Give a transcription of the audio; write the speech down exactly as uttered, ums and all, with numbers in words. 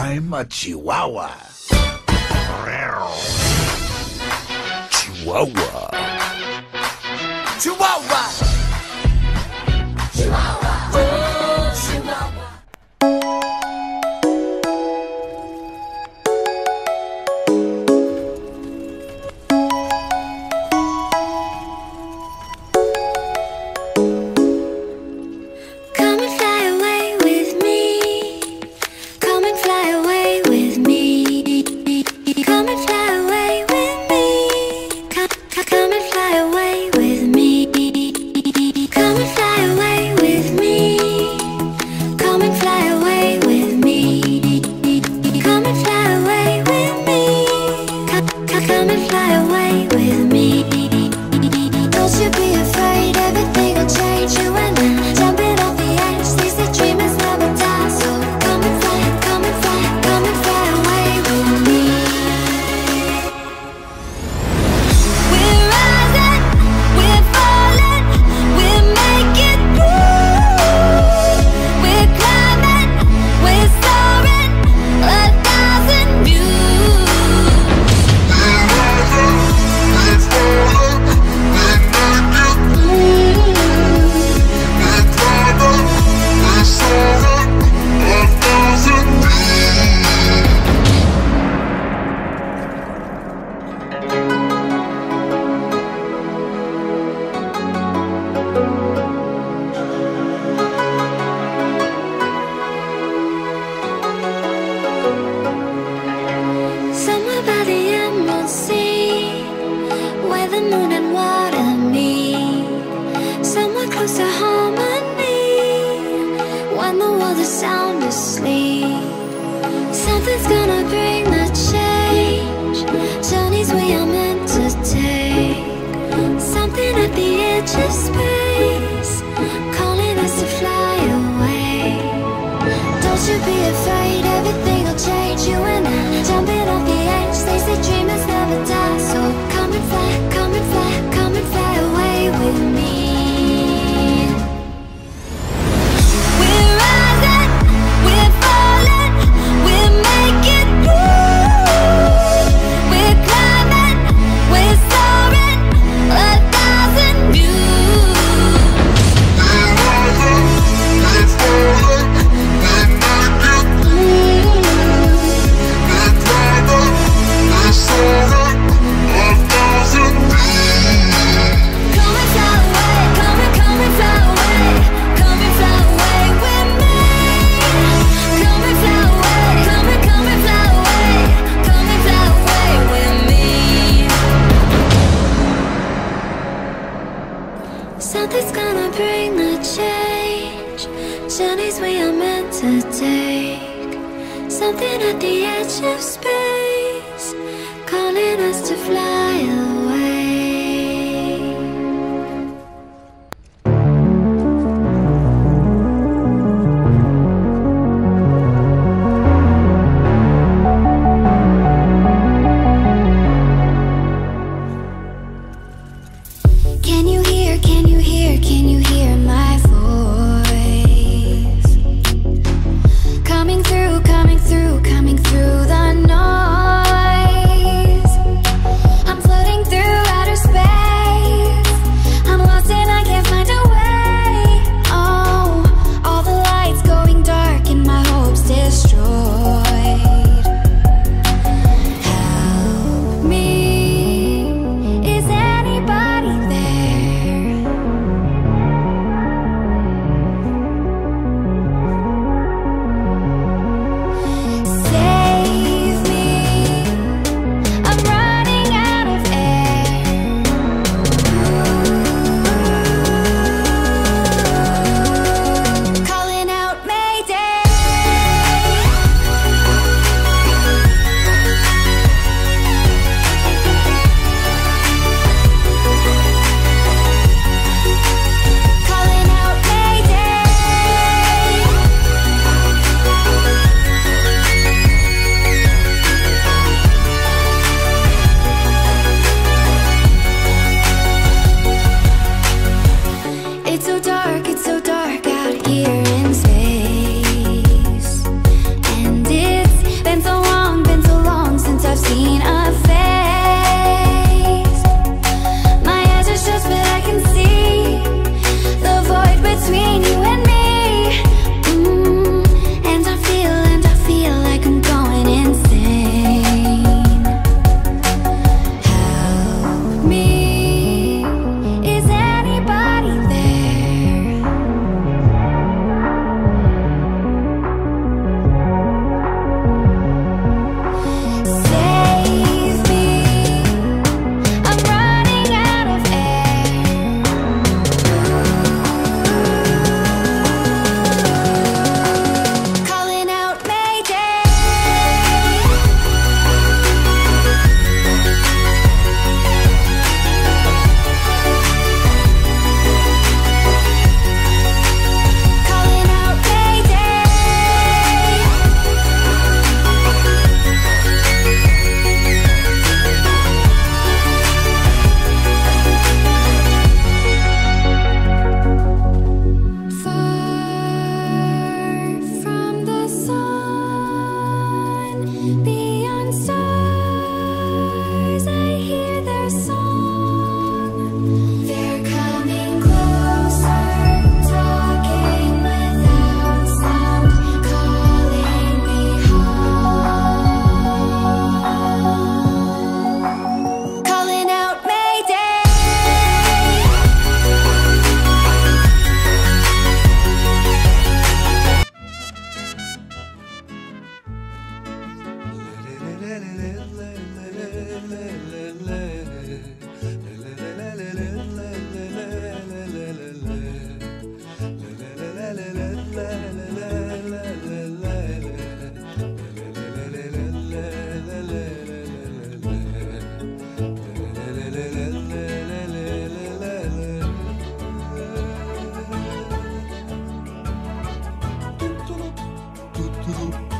I'm a Chihuahua. Chihuahua. Chihuahua. Chihuahua. Oh, Chihuahua. Something's gonna bring the change. Journeys we are meant to take. Something at the edge of space, calling us to fly away. Don't you be afraid, everything will change. You and I, jumping off the edge. They say dreamers never die. So come and fly, come and fly, come and fly away with me. Something's gonna bring the change. Journeys we are meant to take. Something at the edge of space, calling us to fly away. Can you hear, can you hear, can you hear my voice? Coming through, coming through, coming through the noise. I'm floating through Tutulup, tutulup.